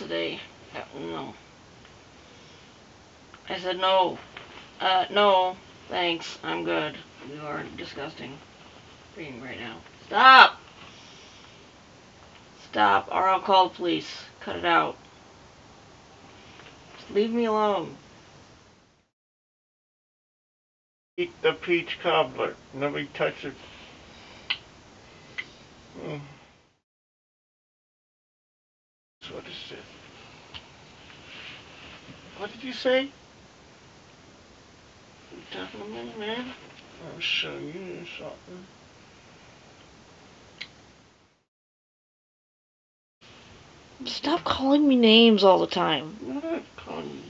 today. No. I said no. No. Thanks. I'm good. You are disgusting being right now. Stop! Stop, or I'll call the police. Cut it out. Just leave me alone. Eat the peach cobbler. Nobody touch it. What is this? What did you say? You talking to me, man? I'll show you something. Stop calling me names all the time. I'm not calling